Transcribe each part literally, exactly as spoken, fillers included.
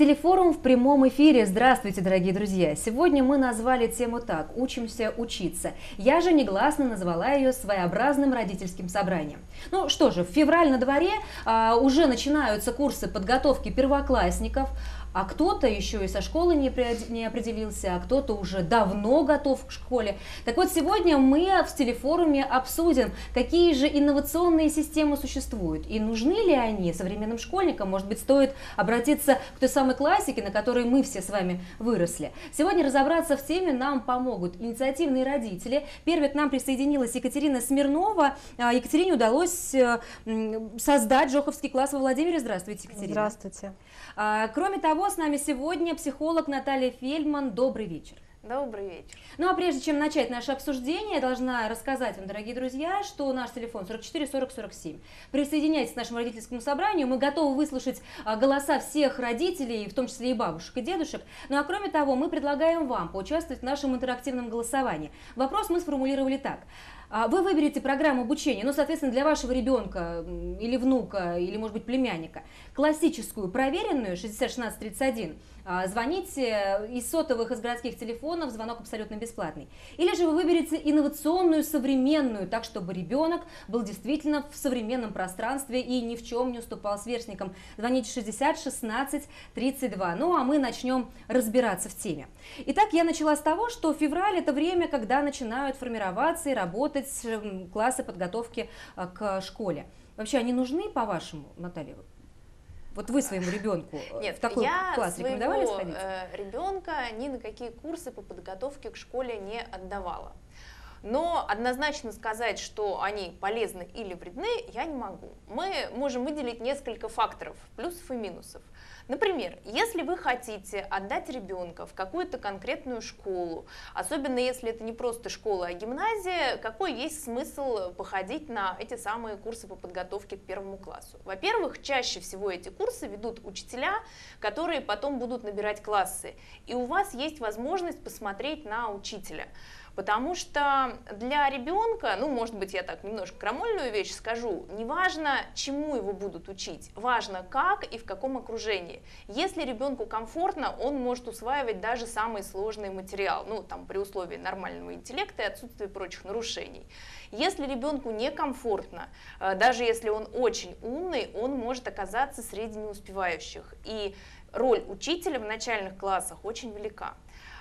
Телефорум в прямом эфире. Здравствуйте, дорогие друзья! Сегодня мы назвали тему так: «Учимся учиться». Я же негласно назвала ее своеобразным родительским собранием. Ну что же, в февраль на дворе, а, уже начинаются курсы подготовки первоклассников. А кто-то еще и со школы не определился, а кто-то уже давно готов к школе. Так вот, сегодня мы в телефоруме обсудим, какие же инновационные системы существуют и нужны ли они современным школьникам. Может быть, стоит обратиться к той самой классике, на которой мы все с вами выросли. Сегодня разобраться в теме нам помогут инициативные родители. Первой к нам присоединилась Екатерина Смирнова. Екатерине удалось создать жоховский класс во Владимире. Здравствуйте, Екатерина. Здравствуйте. Кроме того, с нами сегодня психолог Наталья Фельдман. Добрый вечер. Добрый вечер. Ну а прежде чем начать наше обсуждение, я должна рассказать вам, дорогие друзья, что наш телефон сорок четыре сорок сорок семь. Присоединяйтесь к нашему родительскому собранию. Мы готовы выслушать голоса всех родителей, в том числе и бабушек, и дедушек. Ну а кроме того, мы предлагаем вам поучаствовать в нашем интерактивном голосовании. Вопрос мы сформулировали так. Вы выберете программу обучения, ну, соответственно, для вашего ребенка или внука, или, может быть, племянника, классическую, проверенную, шестьдесят шестнадцать тридцать один, звоните из сотовых, из городских телефонов, звонок абсолютно бесплатный. Или же вы выберете инновационную, современную, так, чтобы ребенок был действительно в современном пространстве и ни в чем не уступал сверстникам. Звоните шестьдесят шестнадцать тридцать два. Ну, а мы начнем разбираться в теме. Итак, я начала с того, что февраль – это время, когда начинают формироваться и работать классы подготовки к школе. Вообще они нужны, по-вашему, Наталья? Вот вы своему ребенку Нет, в такой я класс рекомендовали сходить? Э, ребенка ни на какие курсы по подготовке к школе не отдавала. Но однозначно сказать, что они полезны или вредны, я не могу. Мы можем выделить несколько факторов, плюсов и минусов. Например, если вы хотите отдать ребенка в какую-то конкретную школу, особенно если это не просто школа, а гимназия, какой есть смысл походить на эти самые курсы по подготовке к первому классу? Во-первых, чаще всего эти курсы ведут учителя, которые потом будут набирать классы, и у вас есть возможность посмотреть на учителя. Потому что для ребенка, ну, может быть, я так немножко крамольную вещь скажу, не важно, чему его будут учить, важно, как и в каком окружении. Если ребенку комфортно, он может усваивать даже самый сложный материал, ну, там, при условии нормального интеллекта и отсутствия прочих нарушений. Если ребенку некомфортно, даже если он очень умный, он может оказаться среди неуспевающих. И роль учителя в начальных классах очень велика.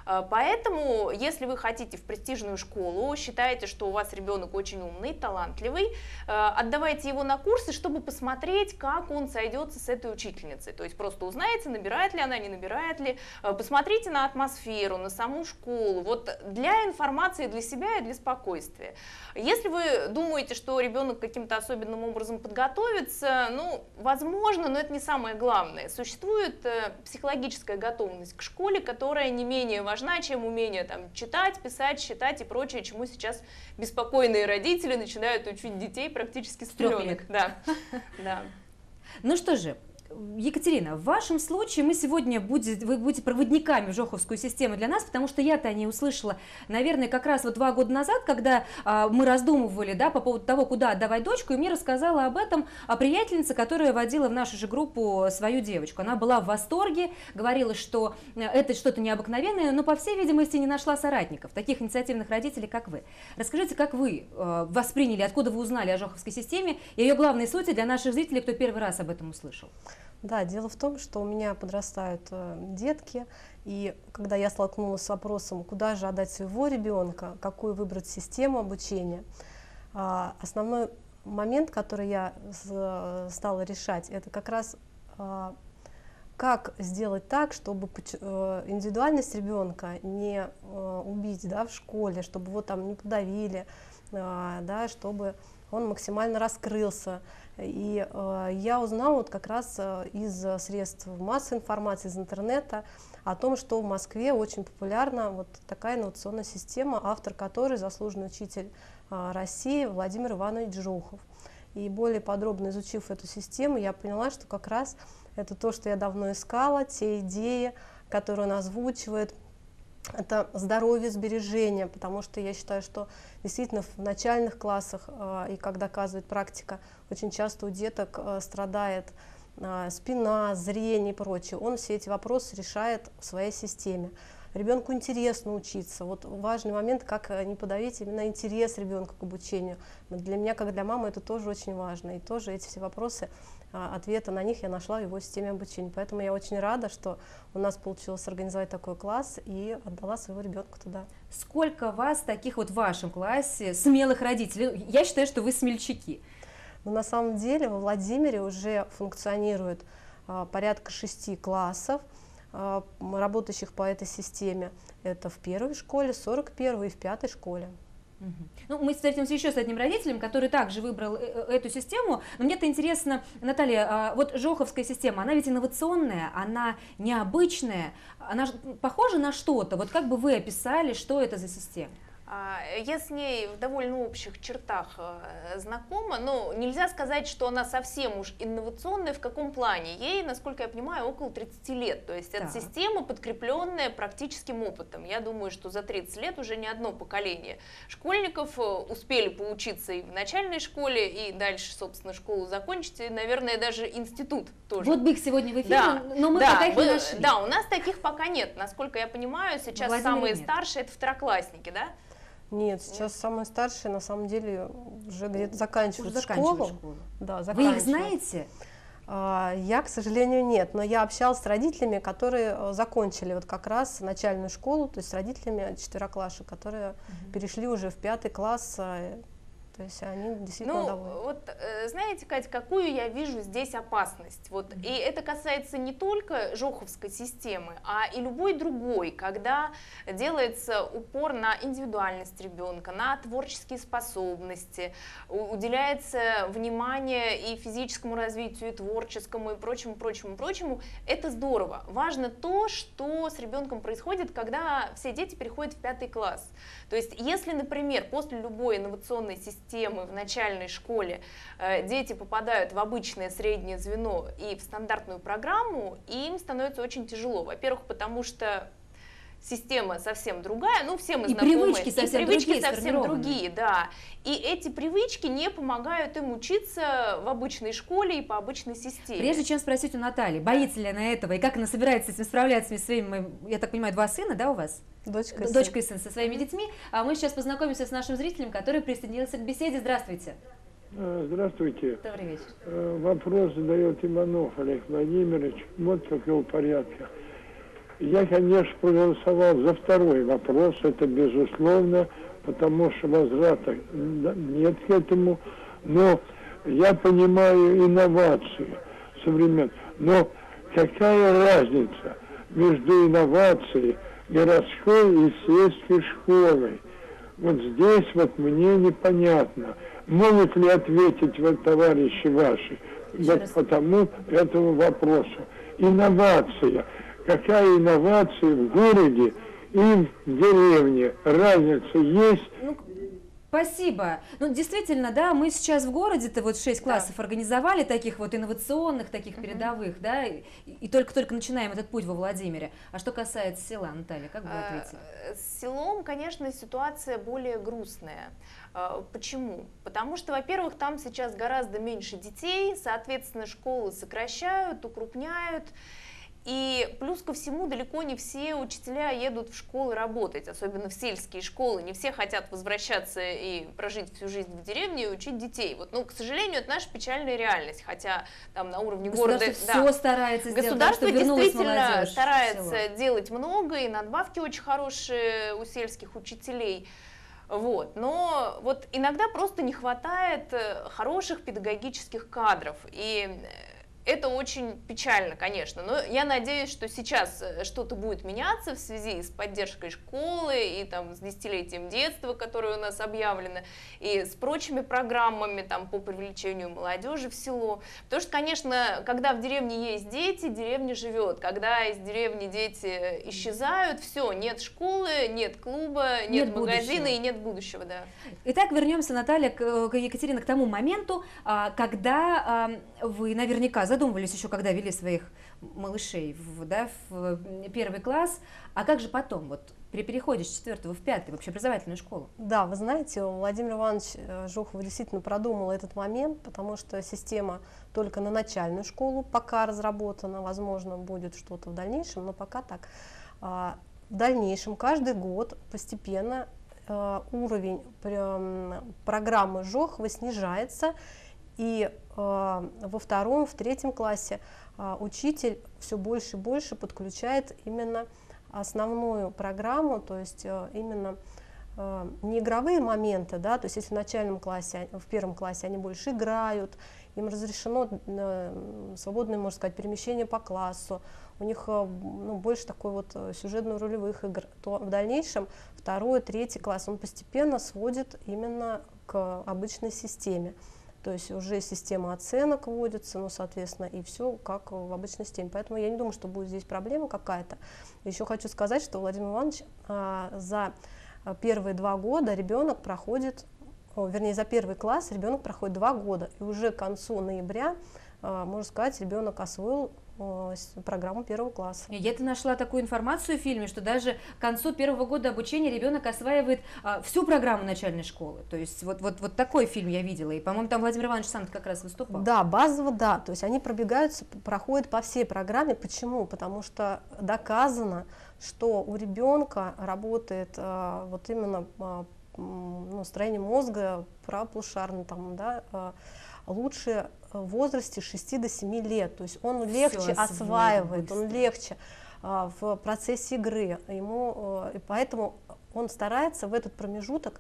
Поэтому, если вы хотите в престижную школу, считаете, что у вас ребенок очень умный, талантливый, отдавайте его на курсы, чтобы посмотреть, как он сойдется с этой учительницей. То есть просто узнаете, набирает ли она, не набирает ли, посмотрите на атмосферу, на саму школу, вот для информации для себя и для спокойствия. Если вы думаете, что ребенок каким-то особенным образом подготовится, ну, возможно, но это не самое главное. Существует психологическая готовность к школе, которая не менее важна, чем умение там, читать, писать, считать и прочее, чему сейчас беспокойные родители начинают учить детей практически с пеленок. Да. Да. Ну что же, Екатерина, в вашем случае мы сегодня будете, вы будете проводниками в жоховскую систему для нас, потому что я-то о ней услышала, наверное, как раз вот два года назад, когда а, мы раздумывали, да, по поводу того, куда отдавать дочку, и мне рассказала об этом а, приятельница, которая водила в нашу же группу свою девочку. Она была в восторге, говорила, что это что-то необыкновенное, но, по всей видимости, не нашла соратников, таких инициативных родителей, как вы. Расскажите, как вы а, восприняли, откуда вы узнали о жоховской системе и ее главной сути для наших зрителей, кто первый раз об этом услышал? Да, дело в том, что у меня подрастают э, детки, и когда я столкнулась с вопросом, куда же отдать своего ребенка, какую выбрать систему обучения, э, основной момент, который я с, стала решать, это как раз э, как сделать так, чтобы э, индивидуальность ребенка не э, убить, да, в школе, чтобы его там не подавили, э, да, чтобы он максимально раскрылся. И э, я узнала вот как раз э, из средств массовой информации, из интернета, о том, что в Москве очень популярна вот такая инновационная система, автор которой заслуженный учитель э, России Владимир Иванович Жохов. И более подробно изучив эту систему, я поняла, что как раз это то, что я давно искала, те идеи, которые он озвучивает. Это здоровье, сбережение, потому что я считаю, что действительно в начальных классах, э, и как доказывает практика, очень часто у деток э, страдает спина, зрение и прочее. Он все эти вопросы решает в своей системе. Ребенку интересно учиться. Вот важный момент, как не подавить именно интерес ребенка к обучению. Для меня, как для мамы, это тоже очень важно. И тоже эти все вопросы, ответы на них я нашла в его системе обучения. Поэтому я очень рада, что у нас получилось организовать такой класс и отдала своего ребенка туда. Сколько вас таких вот в вашем классе смелых родителей? Я считаю, что вы смельчаки. Но на самом деле во Владимире уже функционирует а, порядка шести классов, а, работающих по этой системе. Это в первой школе, сорок первой и в пятой школе. Угу. Ну, мы встретимся еще с одним родителем, который также выбрал эту систему. Но мне-то интересно, Наталья, вот Жоховская система, она ведь инновационная, она необычная, она похожа на что-то. Вот как бы вы описали, что это за система? Я с ней в довольно общих чертах знакома, но нельзя сказать, что она совсем уж инновационная. В каком плане? Ей, насколько я понимаю, около тридцати лет. То есть это система, подкрепленная практическим опытом. Я думаю, что за тридцать лет уже не одно поколение школьников успели поучиться и в начальной школе, и дальше, собственно, школу закончить, и, наверное, даже институт тоже. Вот бы их сегодня в эфире, да, но мы да, пока их вы, не нашли. Да, у нас таких пока нет. Насколько я понимаю, сейчас самые нет. старшие — это второклассники, да? Нет, сейчас самые старшие на самом деле уже где-то заканчивают, уже заканчивают школу. школу. Да, Вы их знаете? Я, к сожалению, нет, но я общалась с родителями, которые закончили вот как раз начальную школу, то есть с родителями четвероклашек, которые угу. перешли уже в пятый класс. То есть они действительно ну, довольны. Вот, знаете, Катя, какую я вижу здесь опасность? Вот, mm-hmm. И это касается не только Жоховской системы, а и любой другой, когда делается упор на индивидуальность ребенка, на творческие способности, уделяется внимание и физическому развитию, и творческому, и прочему, прочему, прочему. Это здорово. Важно то, что с ребенком происходит, когда все дети переходят в пятый класс. То есть, если, например, после любой инновационной системы Системы в начальной школе э, дети попадают в обычное среднее звено и в стандартную программу, им становится очень тяжело. Во-первых, потому что система совсем другая, ну все мы и знакомы, привычки совсем и привычки другие, совсем другие, да. И эти привычки не помогают им учиться в обычной школе и по обычной системе. Прежде чем спросить у Натальи, боится ли она этого и как она собирается с этим справляться с своими, я так понимаю, два сына, да, у вас? Дочка и Дочка и сын со своими детьми. А мы сейчас познакомимся с нашим зрителем, который присоединился к беседе. Здравствуйте. Здравствуйте. Добрый вечер. Вопрос задает Иванов Олег Владимирович. Вот какого порядка. Я, конечно, проголосовал за второй вопрос, это безусловно, потому что возврата нет к этому. Но я понимаю инновации современные. Но какая разница между инновацией городской и сельской школой? Вот здесь вот мне непонятно. Могут ли ответить вот товарищи ваши вот по тому этому вопросу? Инновация. Какая инновация в городе и в деревне? Разница есть? Ну, спасибо. Ну, действительно, да, мы сейчас в городе-то вот шесть классов да. организовали, таких вот инновационных, таких uh-huh. передовых, да, и, и только-только начинаем этот путь во Владимире. А что касается села, Наталья, как бы вы ответили? С селом, конечно, ситуация более грустная. Почему? Потому что, во-первых, там сейчас гораздо меньше детей, соответственно, школы сокращают, укрупняют. И плюс ко всему далеко не все учителя едут в школы работать, особенно в сельские школы. Не все хотят возвращаться и прожить всю жизнь в деревне и учить детей. Вот, ну, к сожалению, это наша печальная реальность, хотя там на уровне города... Государство все старается сделать, Государство так, чтобы действительно старается делать много, и надбавки очень хорошие у сельских учителей. Вот. Но вот иногда просто не хватает хороших педагогических кадров. И это очень печально, конечно, но я надеюсь, что сейчас что-то будет меняться в связи с поддержкой школы и там, с десятилетием детства, которое у нас объявлено, и с прочими программами там, по привлечению молодежи в село. Потому что, конечно, когда в деревне есть дети, деревня живет. Когда из деревни дети исчезают, все, нет школы, нет клуба, нет, нет магазина и нет будущего. Да. Итак, вернемся, Наталья, к, к Екатерине, к тому моменту, когда вы наверняка задумывались еще, когда вели своих малышей в, да, в первый класс, а как же потом, вот при переходе с четвертого в пятый в общеобразовательную школу? Да, вы знаете, Владимир Иванович Жохов действительно продумал этот момент, потому что система только на начальную школу пока разработана, возможно, будет что-то в дальнейшем, но пока так. В дальнейшем каждый год постепенно уровень программы Жохова снижается, и во втором, в третьем классе учитель все больше и больше подключает именно основную программу, то есть именно не игровые моменты, да, то есть если в начальном классе, в первом классе они больше играют, им разрешено свободное, можно сказать, перемещение по классу, у них ну, больше такой вот сюжетно-ролевых игр, то в дальнейшем второй, третий класс он постепенно сводит именно к обычной системе. То есть уже система оценок вводится, ну, соответственно, и все как в обычной системе. Поэтому я не думаю, что будет здесь проблема какая-то. Еще хочу сказать, что Владимир Иванович а, за первые два года ребенок проходит, о, вернее, за первый класс ребенок проходит два года. И уже к концу ноября, а, можно сказать, ребенок освоил программу первого класса. Я-то нашла такую информацию в фильме, что даже к концу первого года обучения ребенок осваивает а, всю программу начальной школы. То есть вот, вот, вот такой фильм я видела, и, по-моему, там Владимир Иванович сам как раз выступал. Да, базово, да, то есть они пробегаются, проходят по всей программе. Почему? Потому что доказано, что у ребенка работает а, вот именно а, ну, строение мозга правополушарно, там, да, а, лучше в возрасте шести до семи лет, то есть он легче осваивает, он легче а, в процессе игры, ему, а, и поэтому он старается в этот промежуток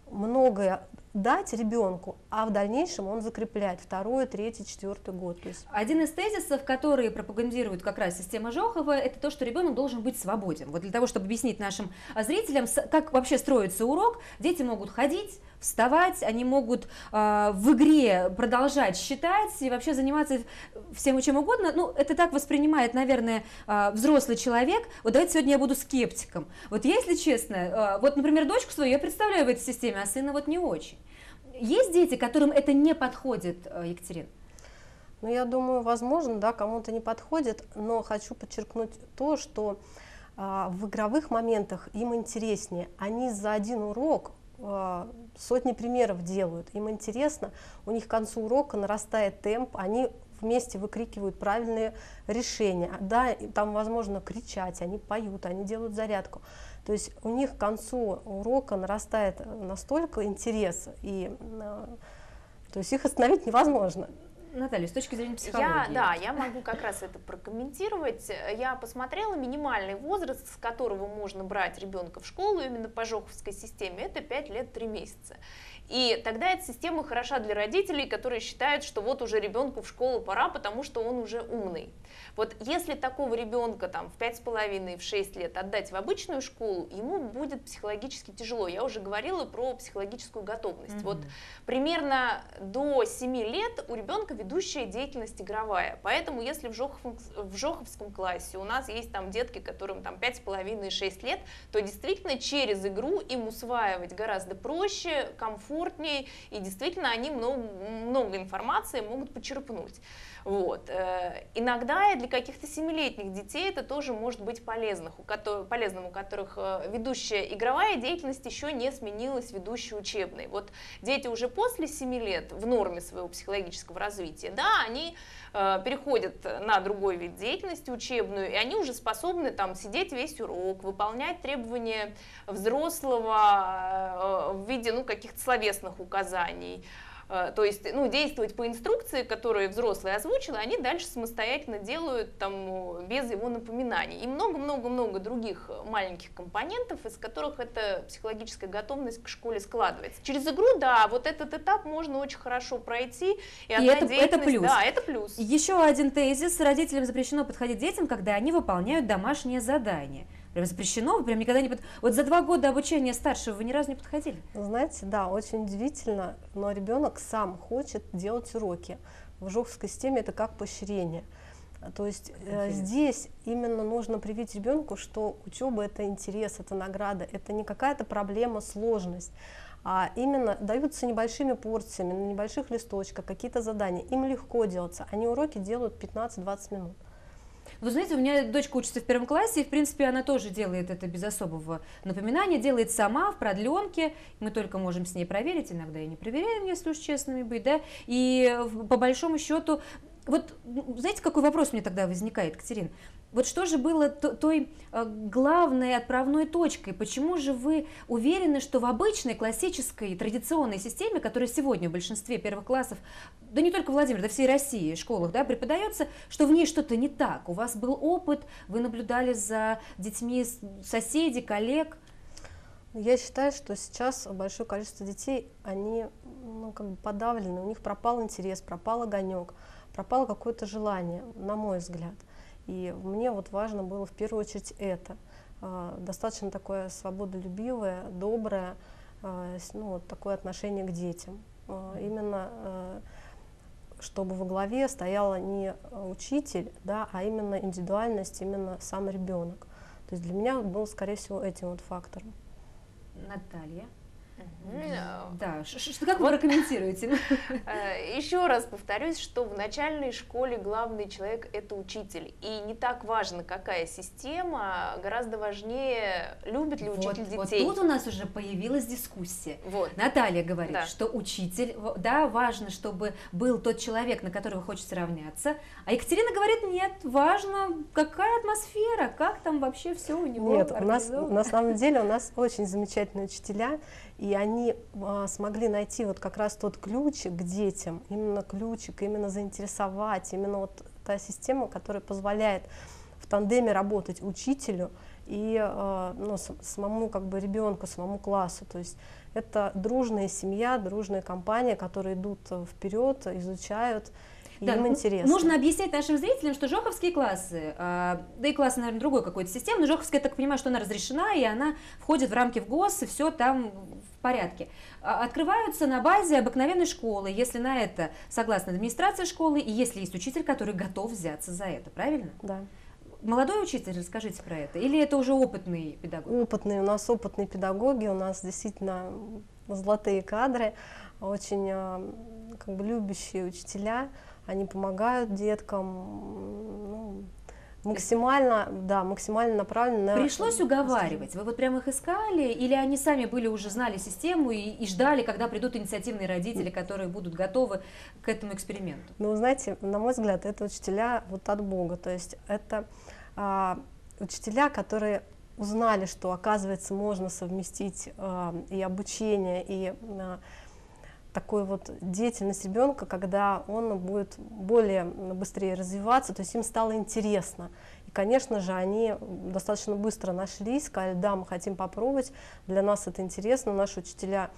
многое дать ребенку, а в дальнейшем он закрепляет второй, третий, четвертый год. То есть... Один из тезисов, которые пропагандирует как раз система Жохова, это то, что ребенок должен быть свободен. Вот для того, чтобы объяснить нашим зрителям, как вообще строится урок, дети могут ходить, вставать, они могут э, в игре продолжать считать и вообще заниматься всем чем угодно. Ну, это так воспринимает, наверное, э, взрослый человек. Вот давайте сегодня я буду скептиком. Вот я, если честно, э, вот, например, дочку свою я представляю в этой системе, а сына вот не очень. Есть дети, которым это не подходит, Екатерина? Ну, я думаю, возможно, да, кому-то не подходит, но хочу подчеркнуть то, что э, в игровых моментах им интереснее. Они за один урок сотни примеров делают, им интересно, у них к концу урока нарастает темп, они вместе выкрикивают правильные решения, да, там возможно кричать, они поют, они делают зарядку, то есть у них к концу урока нарастает настолько интерес, и то есть их остановить невозможно. Наталья, с точки зрения психологии. Я, да, я могу как раз это прокомментировать. Я посмотрела минимальный возраст, с которого можно брать ребенка в школу именно по жоховской системе, это пять лет три месяца. И тогда эта система хороша для родителей, которые считают, что вот уже ребенку в школу пора, потому что он уже умный. Вот если такого ребенка там в пять с половиной, в шесть лет отдать в обычную школу, ему будет психологически тяжело. Я уже говорила про психологическую готовность. Mm-hmm. Вот примерно до семи лет у ребенка ведущая деятельность игровая. Поэтому если в, Жохов, в Жоховском классе у нас есть там детки, которым там пять с половиной и шесть лет, то действительно через игру им усваивать гораздо проще, комфортнее, и действительно они много, много информации могут почерпнуть. Вот. Иногда для каких-то семилетних детей это тоже может быть полезным, у которых, полезным, у которых ведущая игровая деятельность еще не сменилась ведущей учебной. Вот дети уже после семи лет в норме своего психологического развития, да, они э, переходят на другой вид деятельности учебную, и они уже способны там сидеть весь урок, выполнять требования взрослого э, в виде ну, каких-то словесных указаний. То есть, ну, действовать по инструкции, которые взрослые озвучили, они дальше самостоятельно делают там, без его напоминаний. И много-много-много других маленьких компонентов, из которых эта психологическая готовность к школе складывается. Через игру, да, вот этот этап можно очень хорошо пройти. И, и это, это плюс. Да, это плюс. Еще один тезис. Родителям запрещено подходить к детям, когда они выполняют домашнее задание. Прям запрещено, вы прям никогда не... Под... Вот за два года обучения старшего вы ни разу не подходили? Знаете, да, очень удивительно, но ребенок сам хочет делать уроки. В жоховской системе это как поощрение. То есть э, здесь именно нужно привить ребенку, что учеба — это интерес, это награда, это не какая-то проблема, сложность, а именно даются небольшими порциями, на небольших листочках какие-то задания. Им легко делаться, они уроки делают пятнадцать-двадцать минут. Вы знаете, у меня дочка учится в первом классе, и, в принципе, она тоже делает это без особого напоминания, делает сама в продленке, мы только можем с ней проверить, иногда и не проверяем, если уж честными быть, да, и по большому счету, вот, знаете, какой вопрос мне тогда возникает, Катерин? Вот что же было той главной отправной точкой? Почему же вы уверены, что в обычной, классической, традиционной системе, которая сегодня в большинстве первых классов, да не только Владимир, да всей России, школах, да, преподается, что в ней что-то не так? У вас был опыт, вы наблюдали за детьми соседей, коллег? Я считаю, что сейчас большое количество детей, они ну, как бы подавлены, у них пропал интерес, пропал огонек, пропало какое-то желание, на мой взгляд. И мне вот важно было в первую очередь это. Достаточно такое свободолюбивое, доброе, ну, вот такое отношение к детям. Именно чтобы во главе стояла не учитель, да, а именно индивидуальность, именно сам ребенок. То есть для меня был, скорее всего, этим вот фактором. Наталья. Mm-hmm. Да, что, как вы прокомментируете? Еще раз повторюсь, что в начальной школе главный человек – это учитель. И не так важно, какая система, гораздо важнее, любит ли учитель вот, детей. Вот тут у нас уже появилась дискуссия. Вот. Наталья говорит, да. что учитель, да, важно, чтобы был тот человек, на которого хочется равняться. А Екатерина говорит, нет, важно, какая атмосфера, как там вообще все у него Нет, у нас, на самом деле у нас очень замечательные учителя. И они а, смогли найти вот как раз тот ключик к детям, именно ключик, именно заинтересовать, именно вот та система, которая позволяет в тандеме работать учителю и а, ну, самому как бы ребенку, самому классу. То есть это дружная семья, дружная компания, которые идут вперед, изучают. Да, им интересно. Нужно объяснять нашим зрителям, что жоховские классы, да и классы, наверное, другой какой-то системы, но жоховская, я так понимаю, что она разрешена, и она входит в рамки в ГОС, и все там в порядке. Открываются на базе обыкновенной школы, если на это согласна администрация школы, и если есть учитель, который готов взяться за это, правильно? Да. Молодой учитель, расскажите про это, или это уже опытный педагог? Опытные, у нас опытные педагоги, у нас действительно золотые кадры, очень как бы любящие учителя. Они помогают деткам, ну, максимально, да, максимально направленно. Пришлось на... уговаривать? Вы вот прямо их искали, или они сами были уже знали систему и, и ждали, когда придут инициативные родители, которые будут готовы к этому эксперименту? Ну, знаете, на мой взгляд, это учителя вот от Бога, то есть это а, учителя, которые узнали, что, оказывается, можно совместить а, и обучение, и а, такую вот деятельность ребенка, когда он будет более быстрее развиваться, то есть им стало интересно. И, конечно же, они достаточно быстро нашлись, сказали, да, мы хотим попробовать, для нас это интересно, наши учителя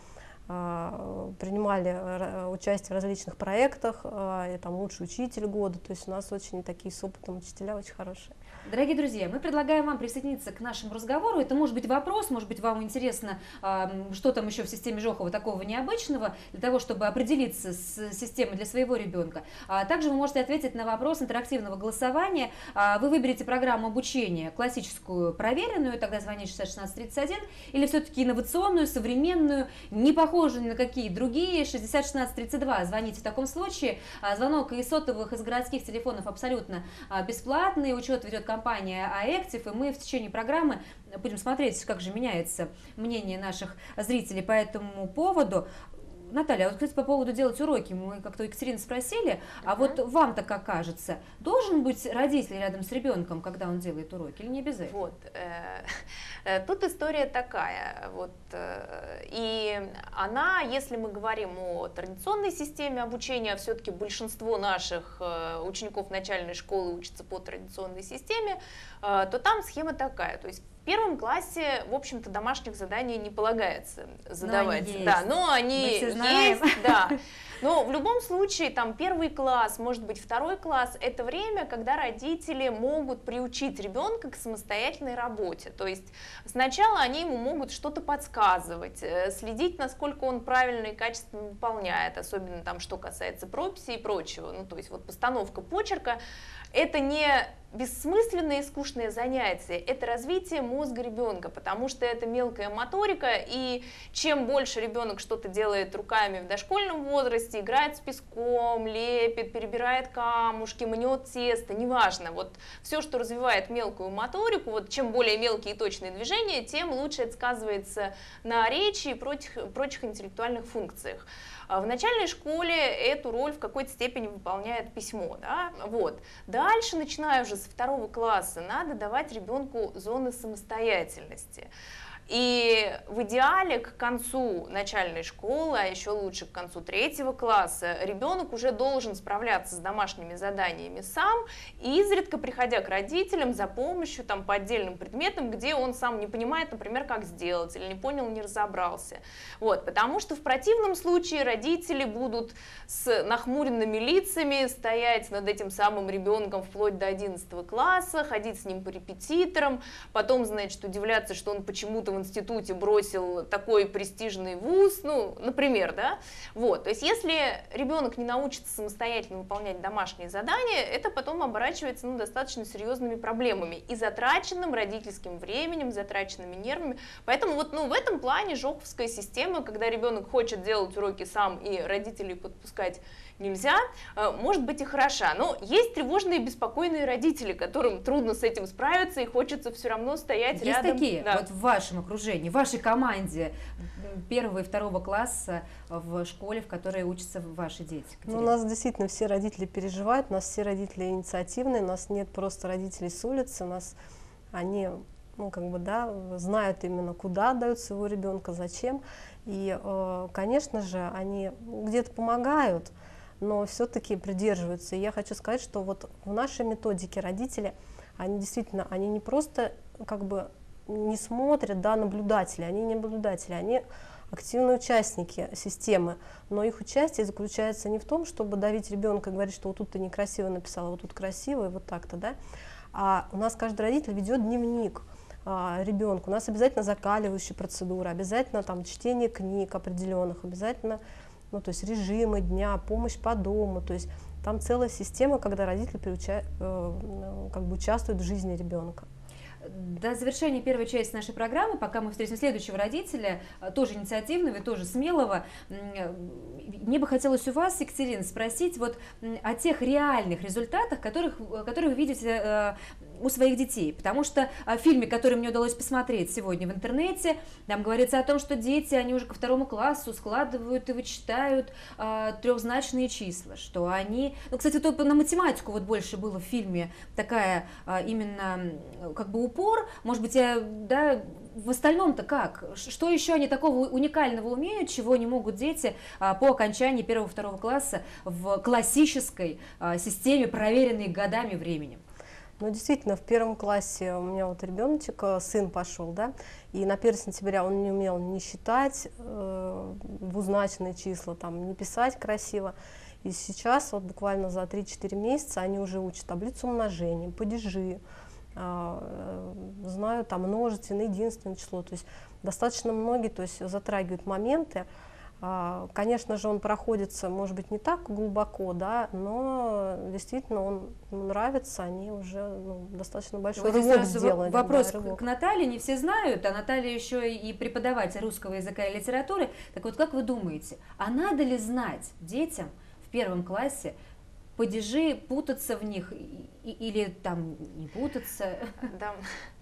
э, принимали участие в различных проектах, э, там, лучший учитель года, то есть у нас очень такие с опытом учителя очень хорошие. Дорогие друзья, мы предлагаем вам присоединиться к нашему разговору. Это может быть вопрос, может быть, вам интересно, что там еще в системе Жохова такого необычного, для того, чтобы определиться с системой для своего ребенка. Также вы можете ответить на вопрос интерактивного голосования. Вы выберете программу обучения классическую, проверенную, тогда звоните шестьдесят шестнадцать тридцать один, или все-таки инновационную, современную, не похожую ни на какие другие, шестьдесят шестнадцать тридцать два. Звоните в таком случае. Звонок из сотовых, из городских телефонов абсолютно бесплатный. Учет ведет компания АЭктив, и мы в течение программы будем смотреть, как же меняется мнение наших зрителей по этому поводу. Наталья, вот, кстати, по поводу делать уроки, мы как-то у Екатерины спросили, а вот вам-то как кажется, должен быть родитель рядом с ребенком, когда он делает уроки, или не обязательно? Вот, э, тут история такая, вот, э, и она, если мы говорим о традиционной системе обучения, все-таки большинство наших э, учеников начальной школы учатся по традиционной системе, э, то там схема такая, то есть в первом классе, в общем-то, домашних заданий не полагается задавать. Но они да, есть. но они Мы все знаем. есть, да. Но в любом случае, там первый класс, может быть, второй класс, это время, когда родители могут приучить ребенка к самостоятельной работе. То есть сначала они ему могут что-то подсказывать, следить, насколько он правильно и качественно выполняет, особенно там, что касается прописи и прочего. Ну, то есть вот постановка почерка. Это не бессмысленное и скучное занятие, это развитие мозга ребенка, потому что это мелкая моторика, и чем больше ребенок что-то делает руками в дошкольном возрасте, играет с песком, лепит, перебирает камушки, мнет тесто, неважно, вот все, что развивает мелкую моторику, вот чем более мелкие и точные движения, тем лучше это сказывается на речи и прочих, прочих интеллектуальных функциях. В начальной школе эту роль в какой-то степени выполняет письмо. Да? Вот. Дальше, начиная уже со второго класса, надо давать ребенку зоны самостоятельности. И в идеале к концу начальной школы, а еще лучше к концу третьего класса, ребенок уже должен справляться с домашними заданиями сам, изредка приходя к родителям за помощью там, по отдельным предметам, где он сам не понимает, например, как сделать, или не понял, не разобрался. Вот, потому что в противном случае родители будут с нахмуренными лицами стоять над этим самым ребенком вплоть до одиннадцатого класса, ходить с ним по репетиторам, потом, значит, удивляться, что он почему-то в институте бросил такой престижный вуз, ну, например, да, вот, то есть если ребенок не научится самостоятельно выполнять домашние задания, это потом оборачивается, ну, достаточно серьезными проблемами и затраченным родительским временем, затраченными нервами, поэтому вот, ну, в этом плане жоховская система, когда ребенок хочет делать уроки сам и родителей подпускать нельзя, может быть и хороша, но есть тревожные и беспокойные родители, которым трудно с этим справиться и хочется все равно стоять есть рядом. Есть такие, да. вот в вашем окружении, в вашей команде первого и второго класса в школе, в которой учатся ваши дети? Ну, у нас действительно все родители переживают, у нас все родители инициативные, у нас нет просто родителей с улицы, у нас они, ну, как бы, да, знают именно, куда отдают своего ребенка, зачем, и, конечно же, они где-то помогают, но все-таки придерживаются. И я хочу сказать, что вот в нашей методике родители, они действительно, они не просто как бы не смотрят, да, наблюдатели, они не наблюдатели, они активные участники системы, но их участие заключается не в том, чтобы давить ребенка и говорить, что вот тут ты некрасиво написала, вот тут красиво, и вот так-то, да, а у нас каждый родитель ведет дневник а, ребенку, у нас обязательно закаливающие процедуры, обязательно там чтение книг определенных, обязательно, ну, то есть режимы дня, помощь по дому, то есть там целая система, когда родители приуча, э, как бы участвуют в жизни ребенка. До завершения первой части нашей программы, пока мы встретим следующего родителя, тоже инициативного и тоже смелого, мне бы хотелось у вас, Екатерина, спросить вот о тех реальных результатах, которых, которые вы видите у своих детей. Потому что в фильме, который мне удалось посмотреть сегодня в интернете, там говорится о том, что дети, они уже ко второму классу складывают и вычитают э, трехзначные числа, что они... Ну, кстати, только на математику вот больше было в фильме такая э, именно как бы упор. Может быть, я, да, в остальном-то как? Что еще они такого уникального умеют, чего не могут дети э, по окончании первого-второго класса в классической э, системе, проверенной годами временем? Ну, действительно, в первом классе у меня вот ребеночек, сын пошел, да, и на первое сентября он не умел ни считать э, двузначные числа, там, не писать красиво. И сейчас, вот буквально за три-четыре месяца, они уже учат таблицу умножения, падежи, э, знают там множественное, единственное число. То есть достаточно многие, то есть, затрагивают моменты. Конечно же, он проходится, может быть, не так глубоко, да, но действительно он ему нравится, они уже, ну, достаточно большой вот рывок сделали. Вопрос да, рывок. к Наталье, не все знают, а Наталья еще и преподаватель русского языка и литературы. Так вот, как вы думаете, а надо ли знать детям в первом классе падежи, путаться в них или там не путаться? Да.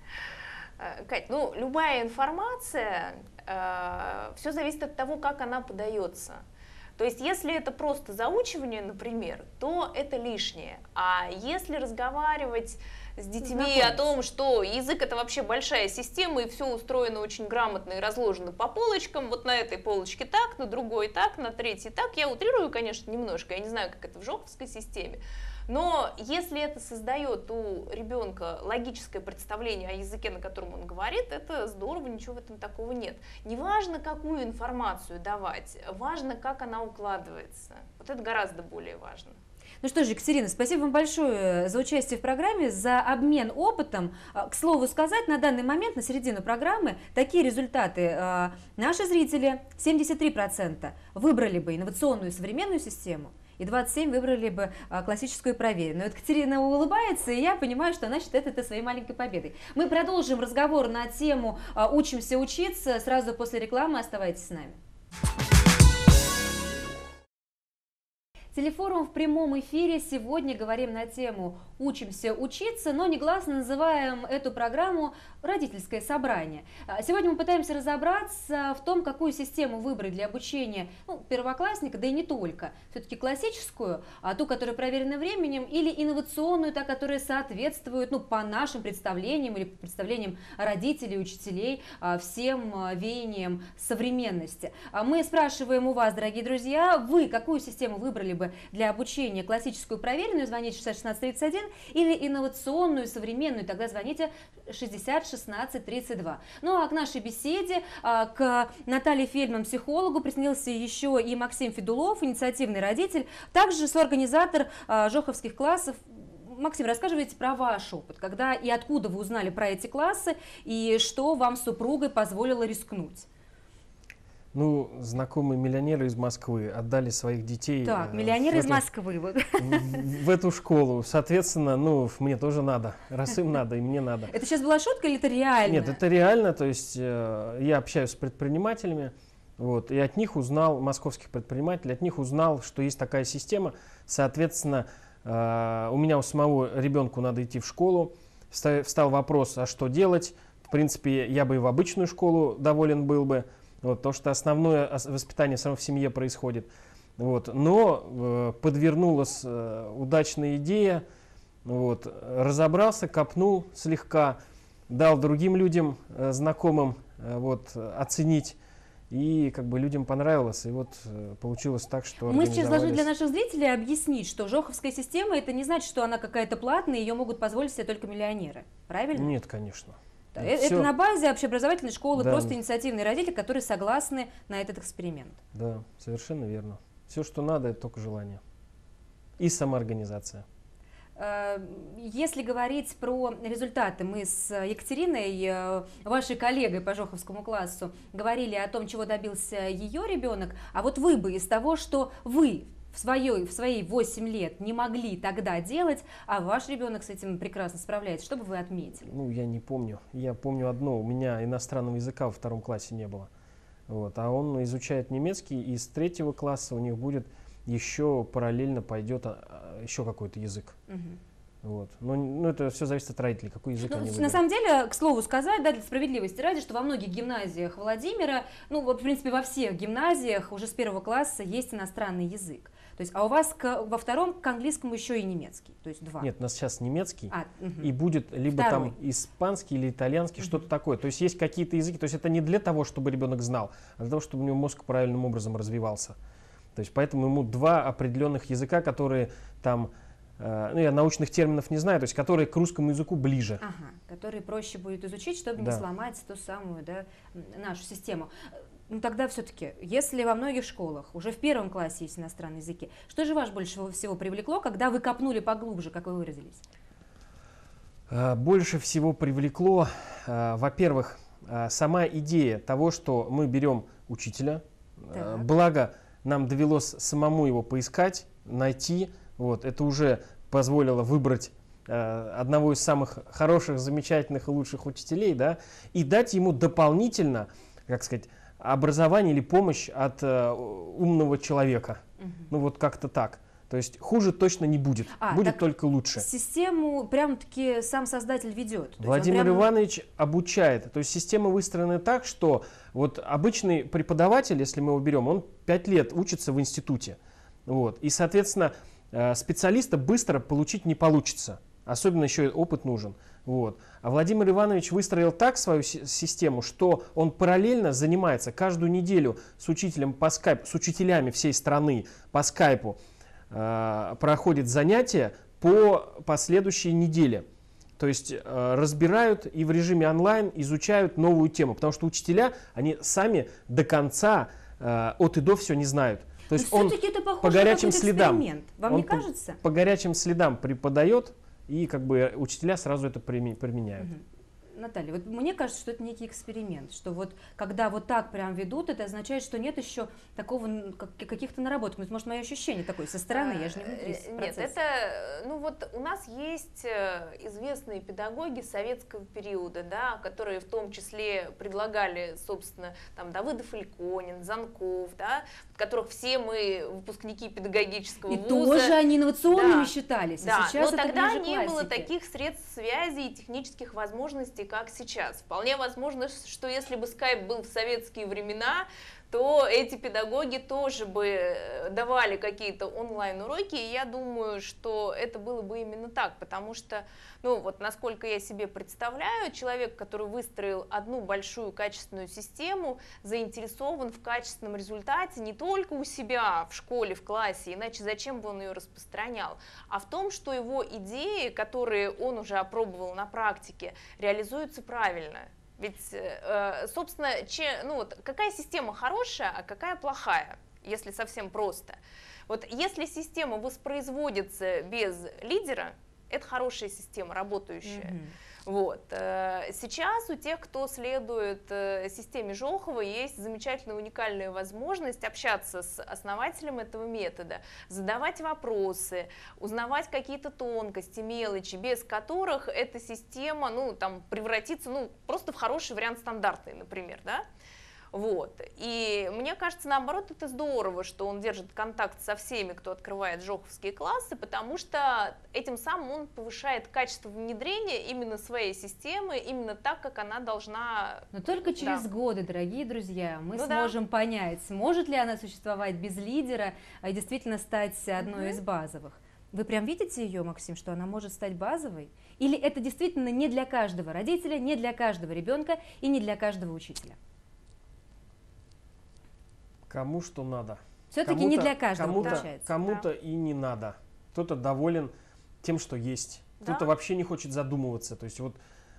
Кать, ну, любая информация, э, все зависит от того, как она подается. То есть, если это просто заучивание, например, то это лишнее. А если разговаривать с детьми о том, что язык — это вообще большая система, и все устроено очень грамотно и разложено по полочкам, вот на этой полочке так, на другой так, на третьей так, я утрирую, конечно, немножко, я не знаю, как это в жоховской системе, но если это создает у ребенка логическое представление о языке, на котором он говорит, это здорово, ничего в этом такого нет. Не важно, какую информацию давать, важно, как она укладывается. Вот это гораздо более важно. Ну что же, Екатерина, спасибо вам большое за участие в программе, за обмен опытом. К слову сказать, на данный момент, на середину программы, такие результаты. Наши зрители, семьдесят три процента, выбрали бы инновационную современную систему, и двадцать семь выбрали бы а, классическую и проверенную. Вот Катерина улыбается, и я понимаю, что она считает это своей маленькой победой. Мы продолжим разговор на тему а, «Учимся учиться» сразу после рекламы. Оставайтесь с нами. Телефорум в прямом эфире. Сегодня говорим на тему «Учимся учиться», но негласно называем эту программу «Родительское собрание». Сегодня мы пытаемся разобраться в том, какую систему выбрать для обучения ну, первоклассника, да и не только. Все-таки классическую, а ту, которая проверена временем, или инновационную, та, которая соответствует ну, по нашим представлениям или по представлениям родителей, учителей, всем веяниям современности. Мы спрашиваем у вас, дорогие друзья, вы какую систему выбрали бы для обучения: классическую проверенную, звоните шестьдесят шестнадцать тридцать один, или инновационную, современную, тогда звоните шестьдесят шестнадцать тридцать два. Ну а к нашей беседе, к Наталье Фельдман, психологу, присоединился еще и Максим Федулов, инициативный родитель, также соорганизатор жоховских классов. Максим, рассказывайте про ваш опыт, когда и откуда вы узнали про эти классы, и что вам с супругой позволило рискнуть? Ну, знакомые миллионеры из Москвы отдали своих детей. Так, миллионеры из Москвы. Вот. В, в эту школу. Соответственно, ну, мне тоже надо. Раз им надо, и мне надо. Это сейчас была шутка или это реально? Нет, это реально. То есть э, я общаюсь с предпринимателями, вот, и от них узнал, московских предпринимателей, от них узнал, что есть такая система. Соответственно, э, у меня у самого ребенку надо идти в школу. Встал вопрос, а что делать? В принципе, я бы и в обычную школу доволен был бы. Вот, то, что основное воспитание само в семье происходит. Вот, но э, подвернулась э, удачная идея, вот, разобрался, копнул слегка, дал другим людям, э, знакомым э, вот, оценить, и как бы людям понравилось, и вот э, получилось так, что мы сейчас должны для наших зрителей объяснить, что жоховская система — это не значит, что она какая-то платная, ее могут позволить себе только миллионеры, правильно? Нет, конечно. Да, это это на базе общеобразовательной школы, да. Просто инициативные родители, которые согласны на этот эксперимент. Да, совершенно верно. Все, что надо, это только желание. И самоорганизация. Если говорить про результаты, мы с Екатериной, вашей коллегой по жоховскому классу, говорили о том, чего добился ее ребенок, а вот вы бы из того, что вы в своей, в свои восемь лет не могли тогда делать, а ваш ребенок с этим прекрасно справляется, что бы вы отметили? Ну, я не помню. Я помню одно, у меня иностранного языка во втором классе не было. Вот, а он изучает немецкий, и с третьего класса у них будет еще параллельно пойдет еще какой-то язык. Угу. Вот. Но, ну, это все зависит от родителей, какой язык ну, они выберут. На самом деле, к слову сказать, да, для справедливости ради, что во многих гимназиях Владимира, ну вот в принципе во всех гимназиях уже с первого класса есть иностранный язык. То есть, а у вас к, во втором к английскому еще и немецкий, то есть два. Нет, у нас сейчас немецкий, а, угу. и будет либо Второй. там испанский или итальянский, угу. что-то такое. То есть есть какие-то языки, то есть это не для того, чтобы ребенок знал, а для того, чтобы у него мозг правильным образом развивался. То есть поэтому ему два определенных языка, которые там, э, ну я научных терминов не знаю, то есть которые к русскому языку ближе. Ага, которые проще будет изучить, чтобы да. не сломать ту самую, да, нашу систему. Ну тогда все-таки, если во многих школах уже в первом классе есть иностранные языки, что же вас больше всего привлекло, когда вы копнули поглубже, как вы выразились? Больше всего привлекло, во-первых, сама идея того, что мы берем учителя, так. благо нам довелось самому его поискать, найти, вот, это уже позволило выбрать одного из самых хороших, замечательных и лучших учителей, да, и дать ему дополнительно, как сказать, образование или помощь от э, умного человека. Угу. Ну вот как-то так. То есть хуже точно не будет, а, будет только лучше. Систему прям-таки сам создатель ведет. Владимир прям... Иванович обучает. То есть система выстроена так, что вот обычный преподаватель, если мы его берем, он пять лет учится в институте. Вот. И, соответственно, э, специалиста быстро получить не получится. Особенно еще и опыт нужен. Вот. А Владимир Иванович выстроил так свою систему, что он параллельно занимается каждую неделю с учителем по скайпу, с учителями всей страны по скайпу, э, проходит занятия по последующей неделе. То есть э, разбирают и в режиме онлайн изучают новую тему, потому что учителя, они сами до конца э, от и до все не знают. То есть он это по горячим следам, вам он не кажется? По, по горячим следам преподает, и как бы учителя сразу это применяют. Угу. Наталья, вот мне кажется, что это некий эксперимент, что вот когда вот так прям ведут, это означает, что нет еще такого н- как- каких-то наработок. Ну, может, мое ощущение такое со стороны, я же не внутри Э, Нет, процесса. это, ну вот у нас есть э, известные педагоги советского периода, да, которые в том числе предлагали, собственно, там Давыдов Ильконин, Занков, да, которых все мы выпускники педагогического И вуза. тоже они инновационными Да. считались, Да, а сейчас но это тогда ближе к не было классике. таких средств связи и технических возможностей, как сейчас. Вполне возможно, что если бы скайп был в советские времена, то эти педагоги тоже бы давали какие-то онлайн-уроки, и я думаю, что это было бы именно так, потому что, ну вот насколько я себе представляю, человек, который выстроил одну большую качественную систему, заинтересован в качественном результате не только у себя в школе, в классе, иначе зачем бы он ее распространял, а в том, что его идеи, которые он уже опробовал на практике, реализуются правильно. Ведь, э, собственно, че, ну вот, какая система хорошая, а какая плохая, если совсем просто. Вот если система воспроизводится без лидера, это хорошая система, работающая. Мгм. Вот. э, Сейчас у тех, кто следует э, системе Жохова, есть замечательная уникальная возможность общаться с основателем этого метода, задавать вопросы, узнавать какие-то тонкости, мелочи, без которых эта система, ну, там, превратится, ну, просто в хороший вариант стандартный, например, да? Вот. И мне кажется, наоборот, это здорово, что он держит контакт со всеми, кто открывает жоховские классы, потому что этим самым он повышает качество внедрения именно своей системы, именно так, как она должна... Но только через Да. годы, дорогие друзья, мы Ну да. сможем понять, сможет ли она существовать без лидера и действительно стать одной Мгм. из базовых. Вы прям видите ее, Максим, что она может стать базовой? Или это действительно не для каждого родителя, не для каждого ребенка и не для каждого учителя? Кому что надо. Все-таки не Кому-то- для каждого кому-то, получается. Кому-то и не надо. Кто-то доволен тем, что есть. Кто-то Да. вообще не хочет задумываться. То есть вот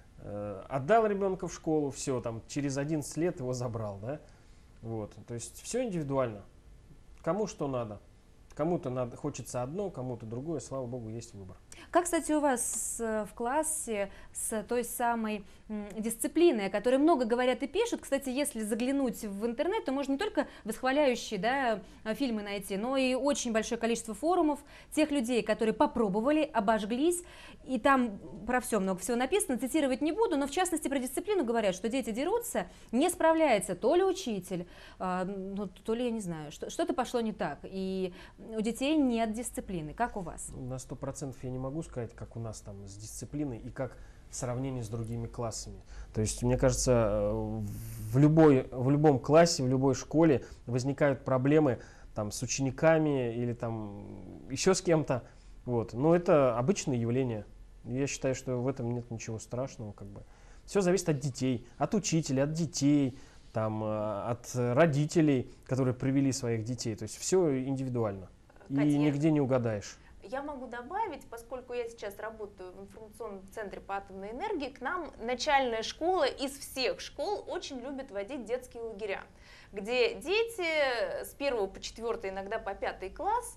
э, отдал ребенка в школу, все, там через одиннадцать лет его забрал, да? Вот. То есть все индивидуально. Кому что надо. Кому-то надо, хочется одно, кому-то другое, слава богу, есть выбор. Как, кстати, у вас э, в классе с той самой м, дисциплиной, о которой много говорят и пишут? Кстати, если заглянуть в интернет, то можно не только восхваляющие, да, э, фильмы найти, но и очень большое количество форумов тех людей, которые попробовали, обожглись, и там про все много всего написано, цитировать не буду, но в частности про дисциплину говорят, что дети дерутся, не справляется то ли учитель, э, ну, то ли, я не знаю, что- что-то пошло не так, и у детей нет дисциплины. Как у вас? На сто процентов я не могу сказать, как у нас там с дисциплиной и как в сравнении с другими классами. То есть, мне кажется, э, в, любой, в любом классе, в любой школе возникают проблемы там, с учениками или там еще с кем-то. Вот. Но это обычное явление. Я считаю, что в этом нет ничего страшного. Как бы. Все зависит от детей, от учителей, от детей, там, э, от родителей, которые привели своих детей. То есть все индивидуально. И Катя, я- нигде не угадаешь. Я могу добавить, поскольку я сейчас работаю в информационном центре по атомной энергии, к нам начальная школа из всех школ очень любит водить детские лагеря, где дети с первого по четвертый, иногда по пятый класс,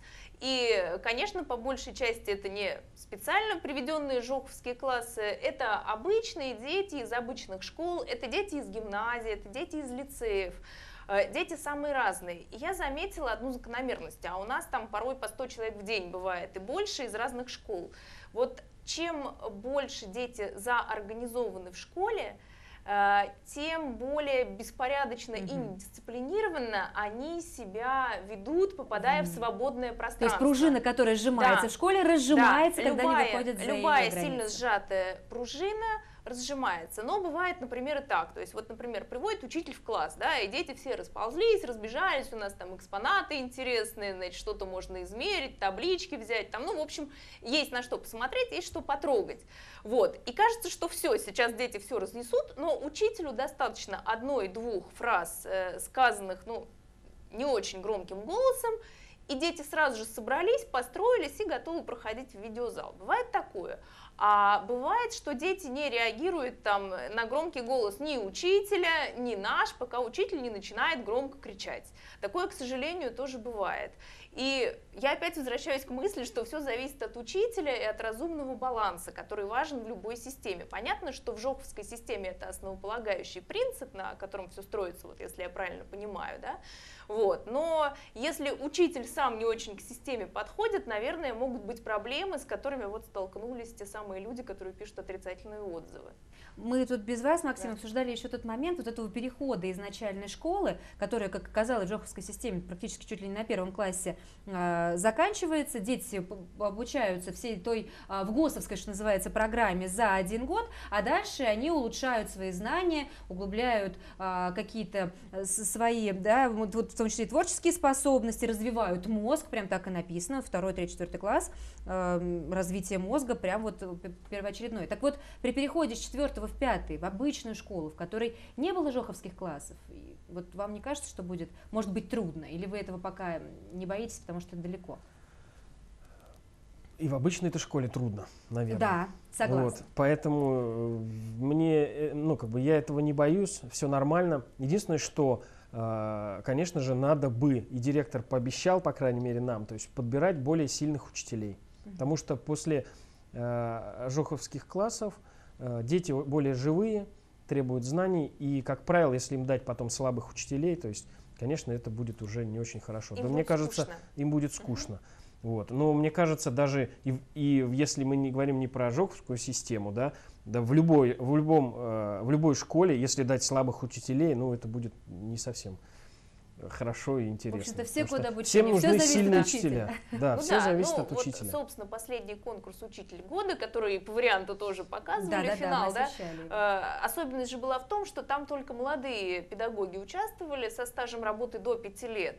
и, конечно, по большей части это не специально приведенные жоховские классы, это обычные дети из обычных школ, это дети из гимназии, это дети из лицеев. Э, Дети самые разные. И я заметила одну закономерность, а у нас там порой по сто человек в день бывает и больше из разных школ. Вот чем больше дети заорганизованы в школе, э, тем более беспорядочно и Мгм. недисциплинированно они себя ведут, попадая в Мгм. свободное То пространство. есть пружина, которая сжимается Да. в школе, разжимается, Да, когда любая, они выходят за любая ее сильно границы. сжатая пружина разжимается, но бывает, например, и так, то есть вот, например, приводит учитель в класс, да, и дети все расползлись, разбежались, у нас там экспонаты интересные, значит, что-то можно измерить, таблички взять, там, ну, в общем, есть на что посмотреть, есть что потрогать, вот, и кажется, что все, сейчас дети все разнесут, но учителю достаточно одной-двух фраз, э, сказанных, ну, не очень громким голосом, и дети сразу же собрались, построились и готовы проходить в видеозал. Бывает такое. А бывает, что дети не реагируют там на громкий голос ни учителя, ни наш, пока учитель не начинает громко кричать. Такое, к сожалению, тоже бывает. И я опять возвращаюсь к мысли, что все зависит от учителя и от разумного баланса, который важен в любой системе. Понятно, что в жоховской системе это основополагающий принцип, на котором все строится, вот если я правильно понимаю, да? Вот. Но если учитель сам не очень к системе подходит, наверное, могут быть проблемы, с которыми вот столкнулись те самые люди, которые пишут отрицательные отзывы. Мы тут без вас, Максим, Да. обсуждали еще тот момент вот этого перехода из начальной школы, которая, как оказалось, в жоховской системе практически чуть ли не на первом классе э, заканчивается, дети п- обучаются всей той э, в ГОСовской, что называется, программе за один год, а дальше они улучшают свои знания, углубляют э, какие-то э, с- свои, да, вот, вот в том числе и творческие способности, развивают мозг, прям так и написано, второй, третий, четвертый класс, э, развитие мозга прям вот п- первоочередное. Так вот, при переходе с четвертого в пятый, в обычную школу, в которой не было жоховских классов, и вот вам не кажется, что будет, может быть, трудно, или вы этого пока не боитесь, потому что это далеко? И в обычной этой школе трудно, наверное. Да, согласна. Вот, поэтому э, мне, э, ну, как бы я этого не боюсь, все нормально. Единственное, что, э, конечно же, надо бы, и директор пообещал, по крайней мере, нам, то есть подбирать более сильных учителей. Потому что после э, жоховских классов э, дети более живые, требуют знаний, и, как правило, если им дать потом слабых учителей, то есть, конечно, это будет уже не очень хорошо. Им Да, будет мне кажется, скучно. им будет скучно. Вот. Но мне кажется, даже и, и если мы не говорим не про жоховскую систему, да, да в, любой, в, любом, э, в любой школе, если дать слабых учителей, ну, это будет не совсем хорошо и интересно. В общем-то, все Потому код что обучения, всем всё нужны зависит от сильные учителя. учителя. Да, Ну все да, зависит ну от вот, учителя. собственно, последний конкурс «Учитель года», который по варианту тоже показывали, Да-да-да, финал, мы да, освещали. э, особенность же была в том, что там только молодые педагоги участвовали со стажем работы до пяти лет.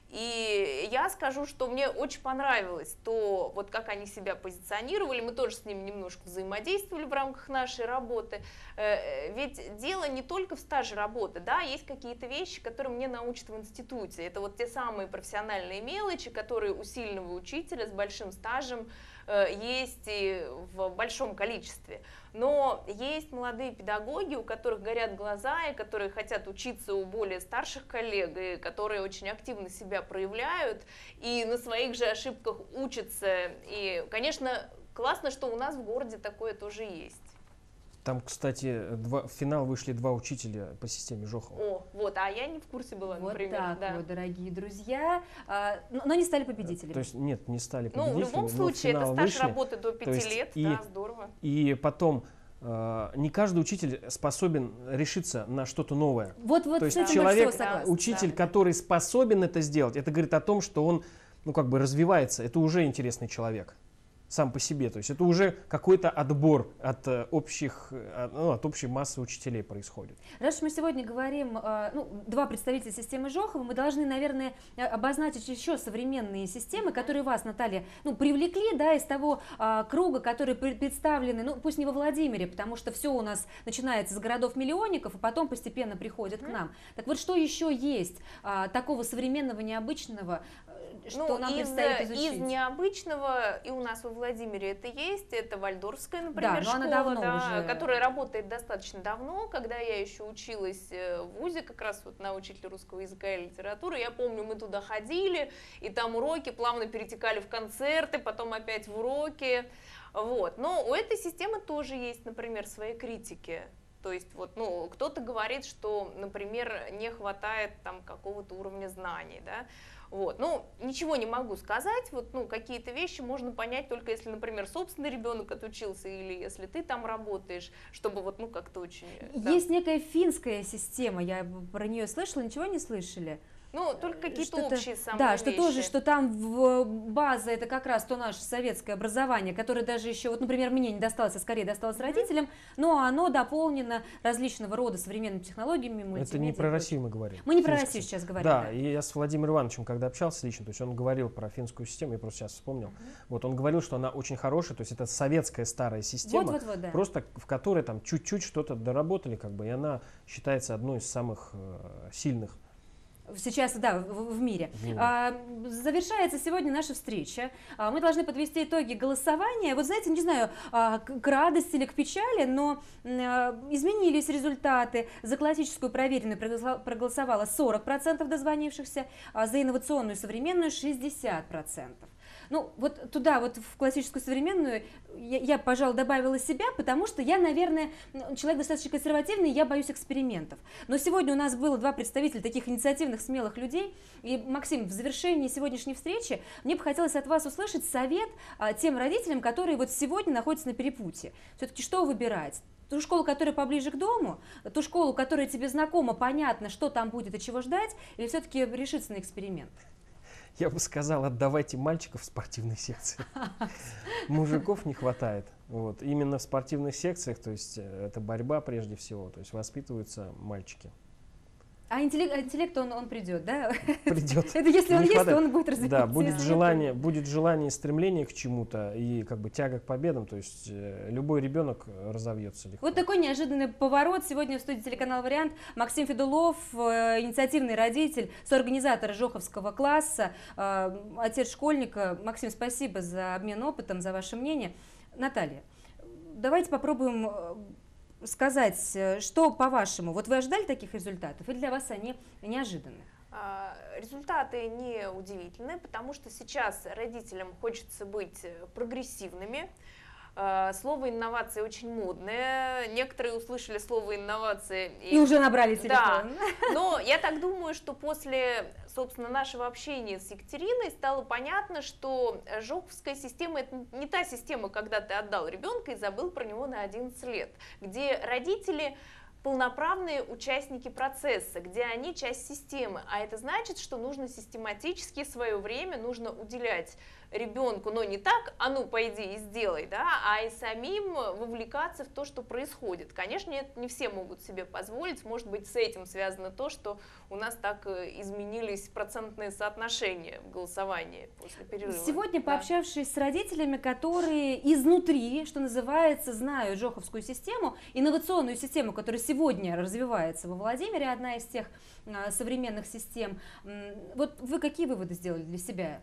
И я скажу, что мне очень понравилось то, вот как они себя позиционировали, мы тоже с ними немножко взаимодействовали в рамках нашей работы, э, ведь дело не только в стаже работы, да, есть какие-то вещи, которые мне научат в институте, это вот те самые профессиональные мелочи, которые у сильного учителя с большим стажем э, есть и в большом количестве. Но есть молодые педагоги, у которых горят глаза, и которые хотят учиться у более старших коллег, и которые очень активно себя проявляют, и на своих же ошибках учатся. И, конечно, классно, что у нас в городе такое тоже есть. Там, кстати, два, в финал вышли два учителя по системе Жохова. О, вот, а я не в курсе была, Вот например. так да. вот, дорогие друзья. А, но, но не стали победителями. То есть, нет, не стали Ну, победителями. в любом но в случае, это финал стаж вышли. работы до То пяти есть лет, и- да, здорово. И потом, э, не каждый учитель способен решиться на что-то новое. Вот, вот То есть с этим человек, большинство согласны, учитель, да. который способен это сделать, это говорит о том, что он, ну, как бы развивается. Это уже интересный человек сам по себе. То есть это уже какой-то отбор от э, общих, э, ну, от общей массы учителей происходит. Раз уж мы сегодня говорим, э, ну, два представителя системы Жохова, мы должны, наверное, э, обозначить еще современные системы, которые вас, Наталья, ну, привлекли, да, из того э, круга, которые пр- представлены, ну, пусть не во Владимире, потому что все у нас начинается с городов-миллионников, и потом постепенно приходит к нам. Так вот, что еще есть э, такого современного, необычного, э, что Ну, нам из, предстоит изучить? из необычного, и у нас во Владимире это есть, это Вальдорфская, например, Да, но она школа, давно да, уже. которая работает достаточно давно. Когда я еще училась э, в ВУЗе, как раз вот на учителя русского языка и литературы, я помню, мы туда ходили, и там уроки плавно перетекали в концерты, потом опять в уроки. Вот. Но у этой системы тоже есть, например, свои критики. То есть вот, ну, кто-то говорит, что, например, не хватает там какого-то уровня знаний, да. Вот. Ну, ничего не могу сказать, вот, ну, какие-то вещи можно понять только если, например, собственный ребенок отучился или если ты там работаешь, чтобы вот, ну, как-то очень... да. Есть некая финская система, я про нее слышала, ничего не слышали? Ну, только какие-то Что-то- общие самые Да, что вещи. тоже, что там в база это как раз то наше советское образование, которое даже еще, вот, например, мне не досталось, а скорее досталось родителям, но оно дополнено различного рода современными технологиями, Это мультимедиа не и про прочее. Россию мы говорим. Мы не про Финская Россию система. сейчас говорим. Да, Да. и я с Владимиром Ивановичем, когда общался лично, то есть он говорил про финскую систему, я просто сейчас вспомнил. Вот он говорил, что она очень хорошая, то есть это советская старая система, Вот-вот-вот, да. просто в которой там чуть-чуть что-то доработали, как бы, и она считается одной из самых э, сильных Сейчас, да, в, в мире. В мире. А, завершается сегодня наша встреча. А, мы должны подвести итоги голосования. Вот знаете, не знаю, а, к, к радости или к печали, но а, изменились результаты. За классическую проверенную проголосовало сорок процентов дозвонившихся, а за инновационную и современную шестьдесят процентов. Ну, вот туда, вот в классическую современную, я, я, пожалуй, добавила себя, потому что я, наверное, человек достаточно консервативный, я боюсь экспериментов. Но сегодня у нас было два представителя таких инициативных, смелых людей. И, Максим, в завершении сегодняшней встречи мне бы хотелось от вас услышать совет а, тем родителям, которые вот сегодня находятся на перепутье. Все-таки что выбирать? Ту школу, которая поближе к дому, ту школу, которая тебе знакома, понятно, что там будет и чего ждать, или все-таки решиться на эксперимент? Я бы сказал, отдавайте мальчиков в спортивные секции. Мужиков не хватает. Вот. Именно в спортивных секциях, то есть это борьба прежде всего, то есть воспитываются мальчики. А интеллект, интеллект он, он придет, да? Придет. Это если он Не есть, хватает. то он будет развиваться. Да, будет Если желание, нет, то- будет желание, стремление к чему-то и как бы тяга к победам, то есть э, любой ребенок разовьется легко. Вот такой неожиданный поворот. Сегодня в студии телеканал «Вариант» Максим Федулов, э, инициативный родитель, соорганизатор Жоховского класса, э, отец школьника. Максим, спасибо за обмен опытом, за ваше мнение. Наталья, давайте попробуем э, сказать, э, что по-вашему, вот вы ожидали таких результатов или для вас они неожиданны? А, Результаты не удивительны, потому что сейчас родителям хочется быть прогрессивными. А, Слово «инновации» очень модное. Некоторые услышали слово «инновации». И уже набрали телефон. Да, но я так думаю, что после, собственно, нашего общения с Екатериной стало понятно, что Жоховская система – это не та система, когда ты отдал ребенка и забыл про него на одиннадцать лет, где родители полноправные участники процесса, где они часть системы. А это значит, что нужно систематически свое время нужно уделять ребенку, но не так, а ну пойди и сделай, да, а и самим вовлекаться в то, что происходит. Конечно, это не все могут себе позволить, может быть, с этим связано то, что у нас так изменились процентные соотношения в голосовании после перерыва. Сегодня, Да. пообщавшись с родителями, которые изнутри, что называется, знают Жоховскую систему, инновационную систему, которая сегодня развивается во Владимире, одна из тех а, современных систем, м, вот вы какие выводы сделали для себя?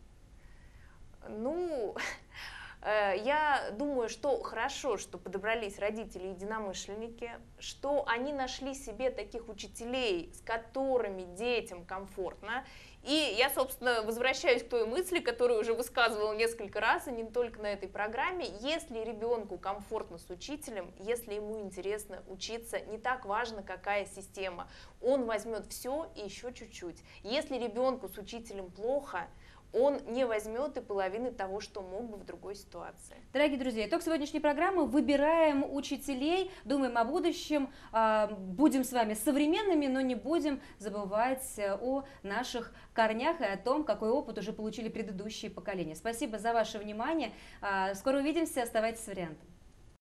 Ну, э, я думаю, что хорошо, что подобрались родители-единомышленники, что они нашли себе таких учителей, с которыми детям комфортно. И я, собственно, возвращаюсь к той мысли, которую уже высказывала несколько раз, и не только на этой программе. Если ребенку комфортно с учителем, если ему интересно учиться, не так важно, какая система. Он возьмет все и еще чуть-чуть. Если ребенку с учителем плохо, он не возьмет и половины того, что мог бы в другой ситуации. Дорогие друзья, итог сегодняшней программы. Выбираем учителей, думаем о будущем, а, будем с вами современными, но не будем забывать о наших корнях и о том, какой опыт уже получили предыдущие поколения. Спасибо за ваше внимание. А, Скоро увидимся, оставайтесь с «Вариантом».